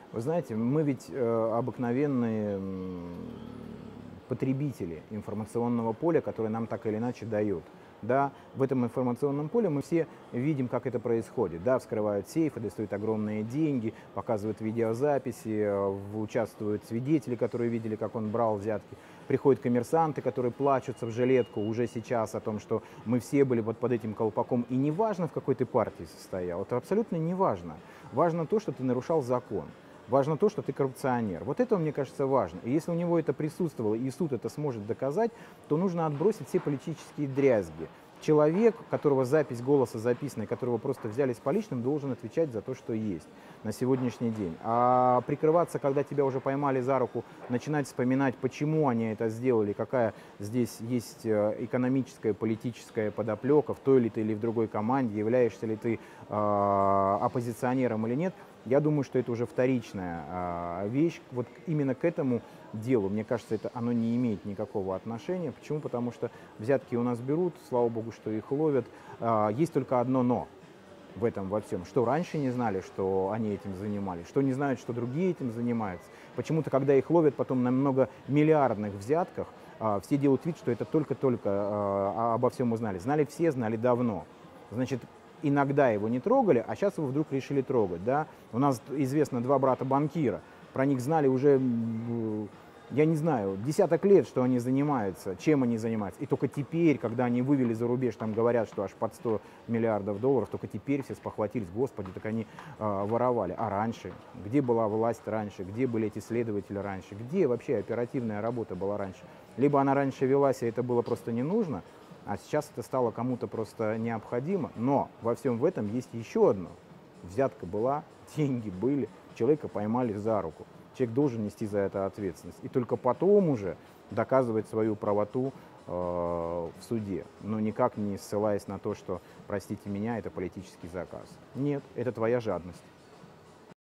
Вы знаете, мы ведь обыкновенные потребители информационного поля, которое нам так или иначе дают. Да, в этом информационном поле мы все видим, как это происходит. Да, вскрывают сейфы, достают огромные деньги, показывают видеозаписи, участвуют свидетели, которые видели, как он брал взятки. Приходят коммерсанты, которые плачутся в жилетку уже сейчас о том, что мы все были вот под этим колпаком. И не важно, в какой ты партии состоял, это абсолютно не важно. Важно то, что ты нарушал закон. Важно то, что ты коррупционер. Вот это, мне кажется, важно. И если у него это присутствовало, и суд это сможет доказать, то нужно отбросить все политические дрязги. Человек, которого запись голоса записана, и которого просто взяли с поличным, должен отвечать за то, что есть на сегодняшний день. А прикрываться, когда тебя уже поймали за руку, начинать вспоминать, почему они это сделали, какая здесь есть экономическая, политическая подоплека в той или в другой команде, являешься ли ты оппозиционером или нет, я думаю, что это уже вторичная вещь. Вот именно к этому делу, мне кажется, оно не имеет никакого отношения. Почему? Потому что взятки у нас берут, слава богу, что их ловят. Есть только одно «но» в этом во всем. Что раньше не знали, что они этим занимались, что не знают, что другие этим занимаются. Почему-то, когда их ловят потом на многомиллиардных взятках, все делают вид, что это только-только обо всем узнали. Знали все, знали давно. Значит, иногда его не трогали, а сейчас его вдруг решили трогать. Да? У нас известно два брата-банкира. Про них знали уже, я не знаю, десяток лет, что они занимаются, чем они занимаются. И только теперь, когда они вывели за рубеж, там говорят, что аж под 100 миллиардов долларов, только теперь все спохватились, господи, так они воровали. А раньше? Где была власть раньше? Где были эти следователи раньше? Где вообще оперативная работа была раньше? Либо она раньше велась, и это было просто не нужно, а сейчас это стало кому-то просто необходимо. Но во всем в этом есть еще одно. Взятка была, деньги были, человека поймали за руку. Человек должен нести за это ответственность. И только потом уже доказывать свою правоту в суде. Но никак не ссылаясь на то, что, простите меня, это политический заказ. Нет, это твоя жадность.